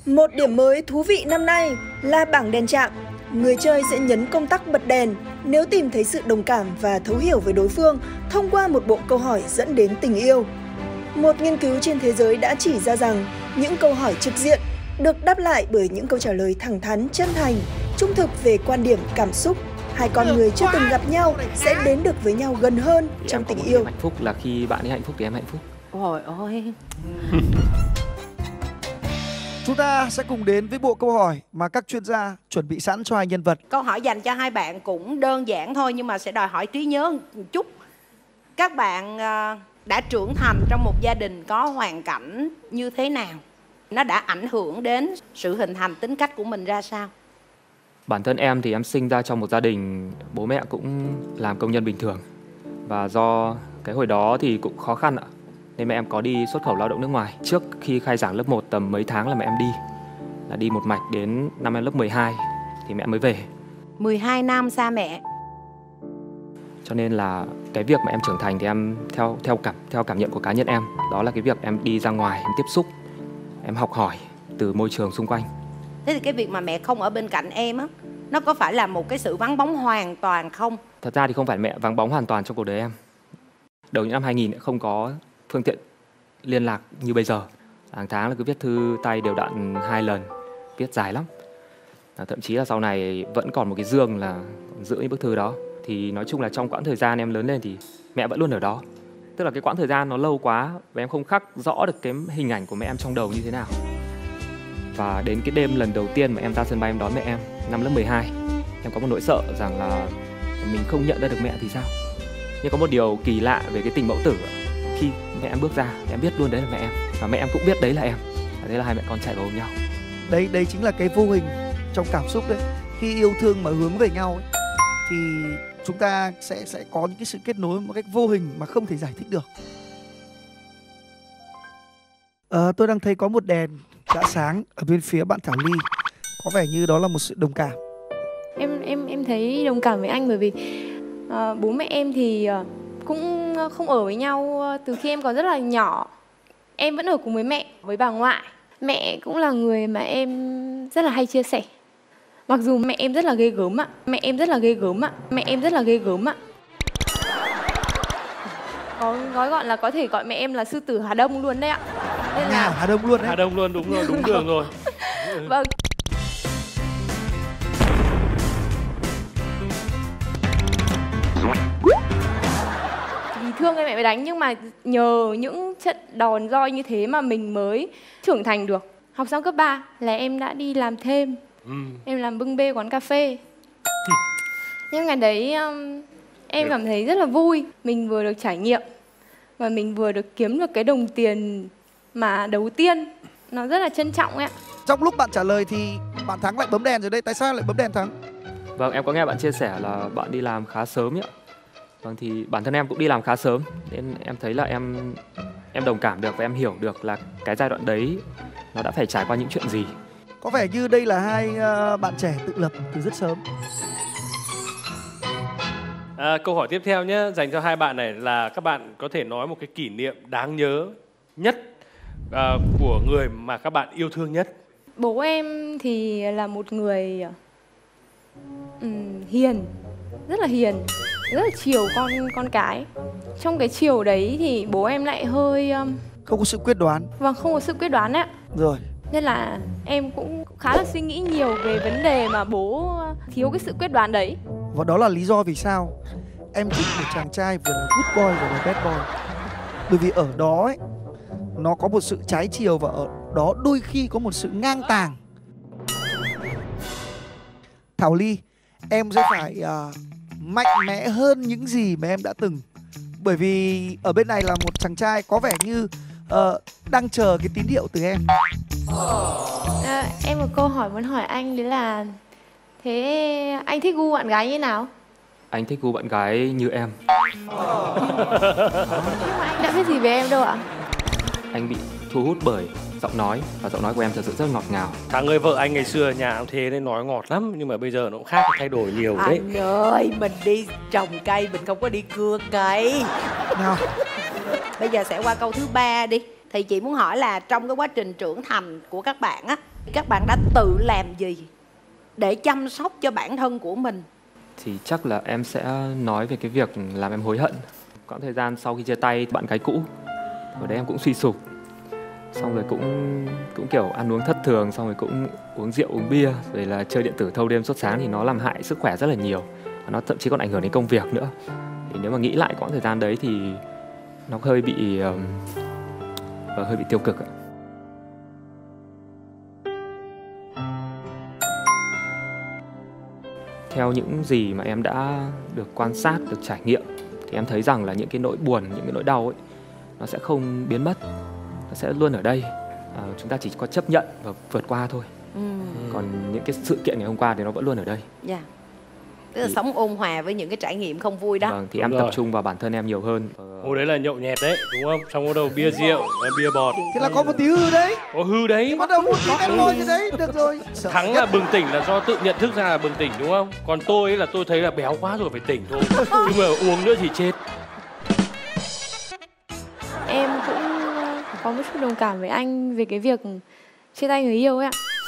Một điểm mới thú vị năm nay là bảng đèn chạm. Người chơi sẽ nhấn công tắc bật đèn nếu tìm thấy sự đồng cảm và thấu hiểu với đối phương thông qua một bộ câu hỏi dẫn đến tình yêu. Một nghiên cứu trên thế giới đã chỉ ra rằng những câu hỏi trực diện được đáp lại bởi những câu trả lời thẳng thắn, chân thành, trung thực về quan điểm, cảm xúc. Hai con người chưa từng gặp nhau sẽ đến được với nhau gần hơn trong tình yêu. Hạnh phúc là khi bạn ấy hạnh phúc thì em hạnh phúc. Ôi ôi. Chúng ta sẽ cùng đến với bộ câu hỏi mà các chuyên gia chuẩn bị sẵn cho hai nhân vật. Câu hỏi dành cho hai bạn cũng đơn giản thôi nhưng mà sẽ đòi hỏi trí nhớ một chút. Các bạn đã trưởng thành trong một gia đình có hoàn cảnh như thế nào? Nó đã ảnh hưởng đến sự hình thành tính cách của mình ra sao? Bản thân em thì em sinh ra trong một gia đình bố mẹ cũng làm công nhân bình thường. Và do cái hồi đó thì cũng khó khăn ạ, nên mẹ em có đi xuất khẩu lao động nước ngoài. Trước khi khai giảng lớp 1 tầm mấy tháng là mẹ em đi. Là đi một mạch đến năm em lớp 12 thì mẹ mới về. 12 năm xa mẹ. Cho nên là cái việc mà em trưởng thành thì em theo cảm nhận của cá nhân em, đó là cái việc em đi ra ngoài, em tiếp xúc, em học hỏi từ môi trường xung quanh. Thế thì cái việc mà mẹ không ở bên cạnh em á, nó có phải là một cái sự vắng bóng hoàn toàn không? Thật ra thì không phải mẹ vắng bóng hoàn toàn trong cuộc đời em. Đầu những năm 2000 không có phương tiện liên lạc như bây giờ. Hàng tháng là cứ viết thư tay đều đặn 2 lần, viết dài lắm. Thậm chí là sau này vẫn còn một cái dương là giữ những bức thư đó. Thì nói chung là trong quãng thời gian em lớn lên thì mẹ vẫn luôn ở đó. Tức là cái quãng thời gian nó lâu quá và em không khắc rõ được cái hình ảnh của mẹ em trong đầu như thế nào. Và đến cái đêm lần đầu tiên mà em ra sân bay em đón mẹ em năm lớp 12, em có một nỗi sợ rằng là mình không nhận ra được mẹ thì sao. Nhưng có một điều kỳ lạ về cái tình mẫu tử, khi mẹ em bước ra em biết luôn đấy là mẹ em và mẹ em cũng biết đấy là em. Thế là hai mẹ con chạy vào ôm nhau. Đấy chính là cái vô hình trong cảm xúc đấy. Khi yêu thương mà hướng về nhau ấy, thì chúng ta sẽ có những cái sự kết nối một cách vô hình mà không thể giải thích được. Tôi đang thấy có một đèn đã sáng ở bên phía bạn Thảo Ly. Có vẻ như đó là một sự đồng cảm. Em thấy đồng cảm với anh bởi vì bố mẹ em thì cũng không ở với nhau từ khi em còn rất là nhỏ. Em vẫn ở cùng với mẹ, với bà ngoại. Mẹ cũng là người mà em rất là hay chia sẻ. Mặc dù mẹ em rất là ghê gớm ạ. Mẹ em rất là ghê gớm ạ. Có gói gọn là có thể gọi mẹ em là sư tử Hà Đông luôn đấy ạ. Nên là... Hà Đông luôn đấy. Hà Đông luôn, đúng rồi, đúng đường rồi. Vâng. Vì thương em mẹ mới đánh, nhưng mà nhờ những trận đòn roi như thế mà mình mới trưởng thành được. Học xong cấp 3 là em đã đi làm thêm. Em làm bưng bê quán cà phê. Nhưng ngày đấy em cảm thấy rất là vui. Mình vừa được trải nghiệm và mình vừa được kiếm được cái đồng tiền mà đầu tiên. Nó rất là trân trọng ấy ạ. Trong lúc bạn trả lời thì bạn Thắng lại bấm đèn rồi đây. Tại sao lại bấm đèn Thắng? Vâng, em có nghe bạn chia sẻ là bạn đi làm khá sớm ấy. Vâng, thì bản thân em cũng đi làm khá sớm nên em thấy là em đồng cảm được và em hiểu được là cái giai đoạn đấy nó đã phải trải qua những chuyện gì. Có vẻ như đây là hai bạn trẻ tự lập từ rất sớm. Câu hỏi tiếp theo nhé, dành cho hai bạn này là các bạn có thể nói một cái kỷ niệm đáng nhớ nhất của người mà các bạn yêu thương nhất. Bố em thì là một người hiền, rất là hiền, rất là chiều con cái. Trong cái chiều đấy thì bố em lại hơi không có sự quyết đoán. Vâng, không có sự quyết đoán ạ. Rồi. Nên là em cũng khá là suy nghĩ nhiều về vấn đề mà bố thiếu cái sự quyết đoán đấy. Và đó là lý do vì sao em thích một chàng trai vừa là good boy vừa là bad boy. Bởi vì ở đó ấy, nó có một sự trái chiều và ở đó đôi khi có một sự ngang tàng. Thảo Ly, em sẽ phải mạnh mẽ hơn những gì mà em đã từng. Bởi vì ở bên này là một chàng trai có vẻ như đang chờ cái tín hiệu từ em. Em một câu hỏi muốn hỏi anh đấy là thế anh thích gu bạn gái như nào? Anh thích gu bạn gái như em. Nhưng mà anh đã biết gì về em đâu ạ? Anh bị thu hút bởi giọng nói và giọng nói của em thật sự rất ngọt ngào. Thằng ơi, vợ anh ngày xưa nhà cũng thế nên nói ngọt lắm, nhưng mà bây giờ nó cũng khác, thay đổi nhiều đấy. Anh ơi, mình đi trồng cây, mình không có đi cưa cây. Nào. Bây giờ sẽ qua câu thứ 3 đi. Thì chị muốn hỏi là trong cái quá trình trưởng thành của các bạn á, các bạn đã tự làm gì để chăm sóc cho bản thân của mình? Thì chắc là em sẽ nói về cái việc làm em hối hận. Quãng thời gian sau khi chia tay bạn gái cũ, ở đấy em cũng suy sụp. Xong rồi cũng kiểu ăn uống thất thường, xong rồi cũng uống rượu uống bia, rồi là chơi điện tử thâu đêm suốt sáng, thì nó làm hại sức khỏe rất là nhiều. Và nó thậm chí còn ảnh hưởng đến công việc nữa. Thì nếu mà nghĩ lại quãng thời gian đấy thì nó hơi bị tiêu cực ạ. Theo những gì mà em đã được quan sát, được trải nghiệm, thì em thấy rằng là những cái nỗi buồn, những cái nỗi đau ấy, nó sẽ không biến mất, nó sẽ luôn ở đây. Chúng ta chỉ có chấp nhận và vượt qua thôi. Còn những cái sự kiện ngày hôm qua thì nó vẫn luôn ở đây. Dạ. Tức là sống ôn hòa với những cái trải nghiệm không vui đó. Vâng, thì em tập trung vào bản thân em nhiều hơn. Hồi đấy là nhậu nhẹt đấy, đúng không? Xong bắt đầu bia rượu, bia bọt. Thế là có một tí hư đấy. Có hư đấy. Bắt đầu một tí em lôi cái đấy, được rồi. Thắng là bừng tỉnh là do tự nhận thức ra là bừng tỉnh, đúng không? Còn tôi ấy là tôi thấy là béo quá rồi phải tỉnh thôi. Nhưng mà uống nữa thì chết. Em cũng có một chút đồng cảm với anh về cái việc chia tay người yêu ấy ạ.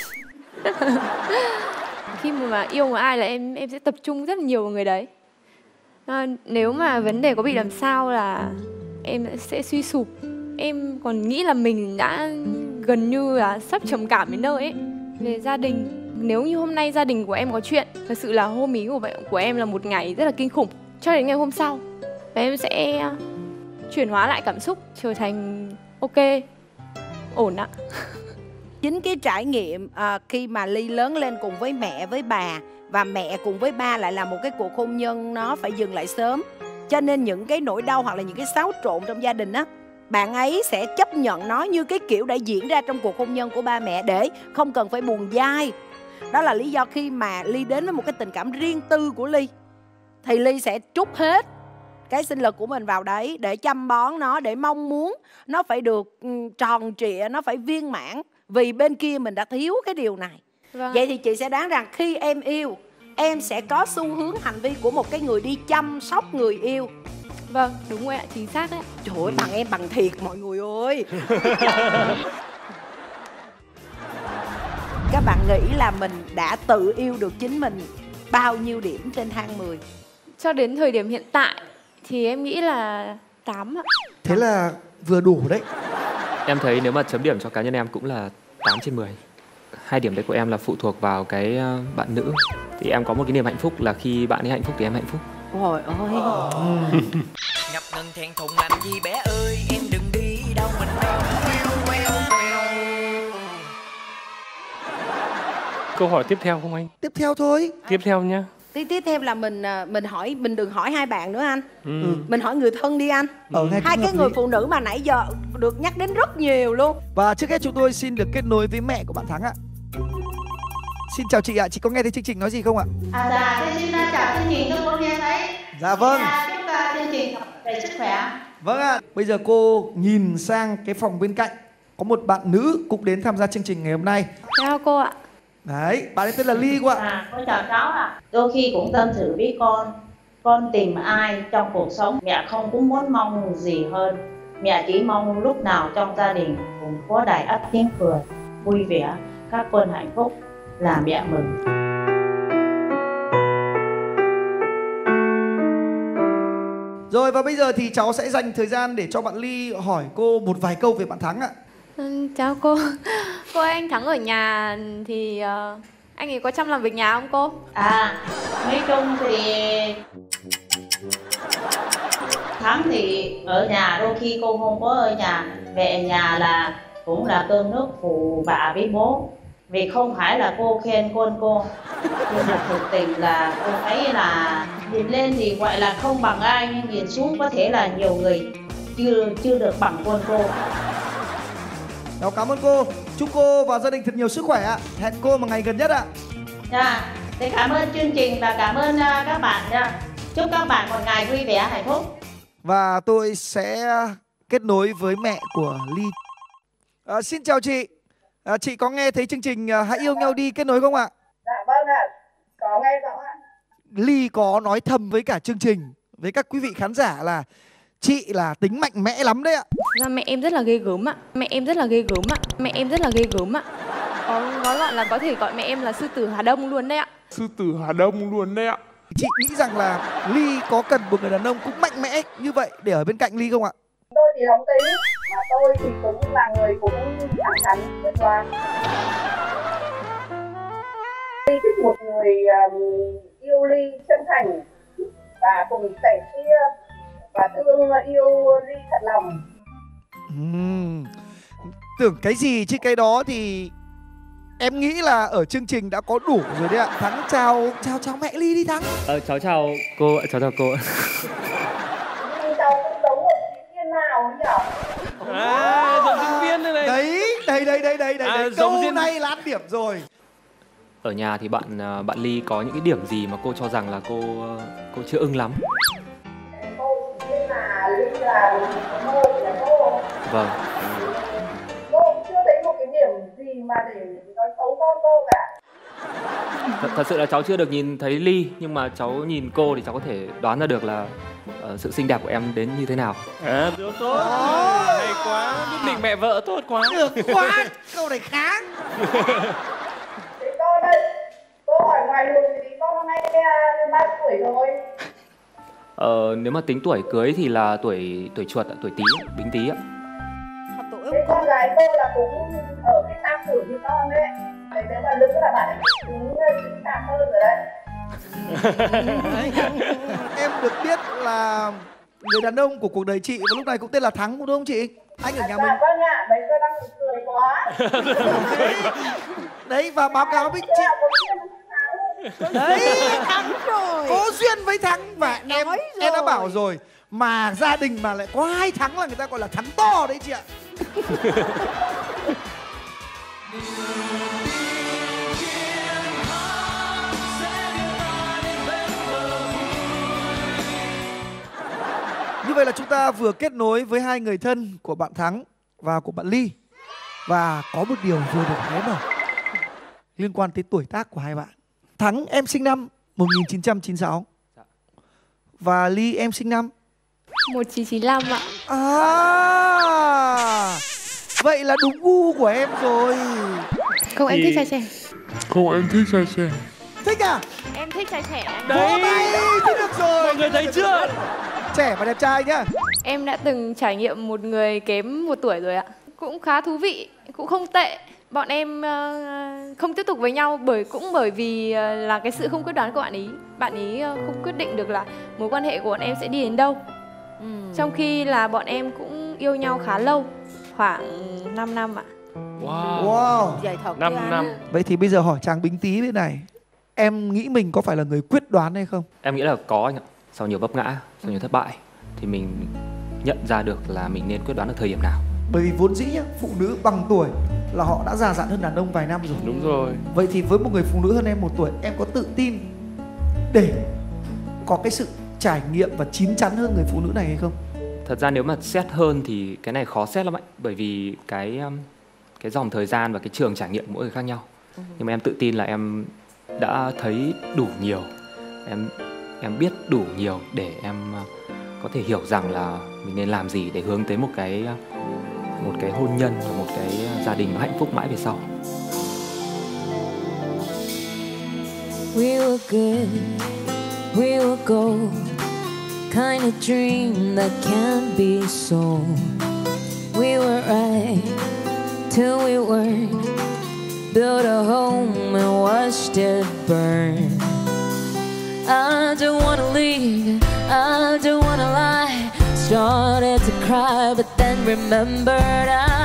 Khi mà yêu một ai là em sẽ tập trung rất là nhiều vào người đấy. Nếu mà vấn đề có bị làm sao là em sẽ suy sụp. Em còn nghĩ là mình đã gần như là sắp trầm cảm đến nơi ấy. Về gia đình, nếu như hôm nay gia đình của em có chuyện, thật sự là hôm ý của em là một ngày rất là kinh khủng. Cho đến ngày hôm sau, và em sẽ chuyển hóa lại cảm xúc trở thành ok, ổn ạ. Chính cái trải nghiệm khi mà Ly lớn lên cùng với mẹ, với bà, và mẹ cùng với ba lại là một cái cuộc hôn nhân nó phải dừng lại sớm. Cho nên những cái nỗi đau hoặc là những cái xáo trộn trong gia đình á, bạn ấy sẽ chấp nhận nó như cái kiểu đã diễn ra trong cuộc hôn nhân của ba mẹ để không cần phải buồn dai. Đó là lý do khi mà Ly đến với một cái tình cảm riêng tư của Ly, thì Ly sẽ trút hết cái sinh lực của mình vào đấy để chăm bón nó, để mong muốn nó phải được tròn trịa, nó phải viên mãn. Vì bên kia mình đã thiếu cái điều này. Vâng. Vậy thì chị sẽ đoán rằng khi em yêu, em sẽ có xu hướng hành vi của một cái người đi chăm sóc người yêu. Vâng, đúng rồi ạ, chính xác đấy. Trời ơi, bằng em bằng thiệt mọi người ơi. Các bạn nghĩ là mình đã tự yêu được chính mình bao nhiêu điểm trên thang 10? Cho đến thời điểm hiện tại thì em nghĩ là 8 ạ. Thế là vừa đủ đấy. Em thấy nếu mà chấm điểm cho cá nhân em cũng là 8 trên 10. 2 điểm đấy của em là phụ thuộc vào cái bạn nữ. Thì em có một cái niềm hạnh phúc là khi bạn ấy hạnh phúc thì em hạnh phúc. Ôi ôi. Ngập ngừng thẹn thùng làm gì bé ơi, em đừng đi đâu mình đâu. Câu hỏi tiếp theo không anh? Tiếp theo thôi. Tiếp theo nhá. Tiếp theo là mình đừng hỏi hai bạn nữa anh. Mình hỏi người thân đi anh. Hai cái người phụ nữ mà nãy giờ được nhắc đến rất nhiều luôn. Và trước hết chúng tôi xin được kết nối với mẹ của bạn Thắng ạ. Xin chào chị ạ, chị có nghe thấy chương trình nói gì không ạ? Dạ, tôi xin chào chương trình, tôi có nghe thấy. Dạ vâng. Chúc chương trình về sức khỏe. Vâng ạ. Bây giờ cô nhìn sang cái phòng bên cạnh, có một bạn nữ cũng đến tham gia chương trình ngày hôm nay. Chào cô ạ. Đấy, bạn ấy tên là Ly cô ạ. Con chào cháu ạ. Đôi khi cũng tâm sự với con tìm ai trong cuộc sống, mẹ không cũng muốn mong gì hơn. Mẹ chỉ mong lúc nào trong gia đình cũng có đầy ắp tiếng cười, vui vẻ, các con hạnh phúc là mẹ mừng. Rồi và bây giờ thì cháu sẽ dành thời gian để cho bạn Ly hỏi cô một vài câu về bạn Thắng ạ. Chào cô. Cô ơi, anh Thắng ở nhà thì anh ấy có chăm làm việc nhà không cô? Nói chung thì Thắng thì ở nhà, đôi khi cô không có ở nhà, về nhà là cũng là cơm nước phụ bà với bố. Vì không phải là cô khen con cô, nhưng mà thực tình là cô thấy là nhìn lên thì gọi là không bằng ai, nhưng nhìn xuống có thể là nhiều người chưa được bằng con cô. Cháu cảm ơn cô. Chúc cô và gia đình thật nhiều sức khỏe ạ. Hẹn cô một ngày gần nhất ạ. Dạ, thì cảm ơn chương trình và cảm ơn các bạn nha. Chúc các bạn một ngày vui vẻ, hạnh phúc. Và tôi sẽ kết nối với mẹ của Ly. Xin chào chị. Chị có nghe thấy chương trình Hãy Yêu Nhau Đi kết nối không ạ? Dạ vâng ạ, có nghe rõ ạ. Ly có nói thầm với cả chương trình, với các quý vị khán giả là chị là tính mạnh mẽ lắm đấy ạ. Ra mẹ em rất là ghê gớm ạ. Mẹ em rất là ghê gớm ạ. Mẹ em rất là ghê gớm ạ. Nói loạn là có thể gọi mẹ em là sư tử Hà Đông luôn đấy ạ. Sư tử Hà Đông luôn đấy ạ. Chị nghĩ rằng là Ly có cần một người đàn ông cũng mạnh mẽ như vậy để ở bên cạnh Ly không ạ? Tôi thì nóng tính, mà tôi thì cũng là người cũng thẳng thắn, quyết đoán. Ly thích một người yêu Ly chân thành và cùng sẻ chia và thương yêu Ly thật lòng. Tưởng cái gì chứ cái đó thì em nghĩ là ở chương trình đã có đủ rồi đấy ạ. Thắng chào mẹ Ly đi Thắng. Cháu chào cô ạ, cháu chào cô ạ. Cháu cũng giống một diễn viên nào nhỉ? Giống diễn viên đây này. Đấy. Câu này là ăn điểm rồi. Ở nhà thì bạn Ly có những cái điểm gì mà cô cho rằng là cô chưa ưng lắm? Cô chỉ biết là Ly là mơ của cô. Vâng. Cô cũng chưa thấy một cái điểm gì mà để nói xấu cô cả. Thật sự là cháu chưa được nhìn thấy Ly, nhưng mà cháu nhìn cô thì cháu có thể đoán ra được là sự xinh đẹp của em đến như thế nào. Được tốt. Hay quá, biết định mẹ vợ tốt quá. Được quá, câu này khá. Thế con đây, cô hỏi ngoài luồng thì con hôm nay bao tuổi rồi? Nếu mà tính tuổi cưới thì là tuổi chuột, tuổi Tý, Bính Tý ạ. Thế con gái cô là cũng ở cái tam tuổi như con đấy. Thế nếu mà nữ là bạn ấy cũng chính xác hơn rồi đấy. Em được biết là người đàn ông của cuộc đời chị và lúc này cũng tên là Thắng đúng không chị? Anh ở nhà mình. Vâng ạ, đấy tôi đang cười quá. Đấy và báo cáo với chị. Đấy, Thắng rồi. Có duyên với Thắng và em đã bảo rồi. Mà gia đình mà lại có 2 Thắng là người ta gọi là Thắng to đấy chị ạ. Như vậy là chúng ta vừa kết nối với 2 người thân của bạn Thắng và của bạn Ly. Và có một điều vừa được hé mở liên quan tới tuổi tác của hai bạn. Thắng em sinh năm 1996. Và Ly em sinh năm 1995 ạ. Vậy là đúng gu của em rồi. Không, em thích trai trẻ. Không, em thích trai trẻ. Thích à? Em thích trai trẻ. Đấy, thế được rồi. Mọi người thấy chưa? Trẻ và đẹp trai nhá. Em đã từng trải nghiệm một người kém 1 tuổi rồi ạ. Cũng khá thú vị, cũng không tệ. Bọn em không tiếp tục với nhau bởi vì là cái sự không quyết đoán của bạn ý. Bạn ý không quyết định được là mối quan hệ của bọn em sẽ đi đến đâu. Trong khi là bọn em cũng yêu nhau khá lâu, khoảng 5 năm ạ. Wow. Dài thật 5 năm. Vậy thì bây giờ hỏi chàng Bính Tý bên này, em nghĩ mình có phải là người quyết đoán hay không? Em nghĩ là có anh ạ. Sau nhiều vấp ngã, sau nhiều thất bại thì mình nhận ra được là mình nên quyết đoán ở thời điểm nào. Bởi vì vốn dĩ nhá, phụ nữ bằng tuổi là họ đã già dặn hơn đàn ông vài năm rồi. Đúng rồi. Vậy thì với một người phụ nữ hơn em 1 tuổi, em có tự tin để có cái sự trải nghiệm và chín chắn hơn người phụ nữ này hay không? Thật ra nếu mà xét hơn thì cái này khó xét lắm anh. Bởi vì cái dòng thời gian và cái trường trải nghiệm của mỗi người khác nhau. Nhưng mà em tự tin là em đã thấy đủ nhiều. Em biết đủ nhiều để em có thể hiểu rằng là mình nên làm gì để hướng tới một cái hôn nhân và một cái gia đình nó hạnh phúc mãi về sau. We were good, we were gold, kind of dream that can't be sold. We were right till we weren't, built a home and watched it burn. I don't wanna leave, I don't wanna lie, started to cry but then remembered